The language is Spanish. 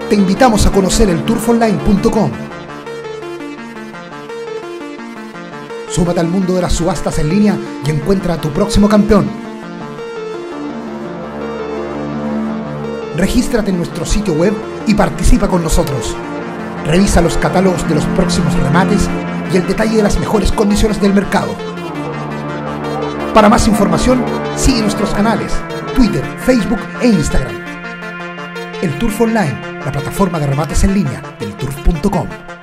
Te invitamos a conocer el turfonline.com. Súmate al mundo de las subastas en línea y encuentra a tu próximo campeón. Regístrate en nuestro sitio web y participa con nosotros. Revisa los catálogos de los próximos remates y el detalle de las mejores condiciones del mercado. Para más información, sigue nuestros canales, Twitter, Facebook e Instagram. El Turf Online, la plataforma de remates en línea del turf.com.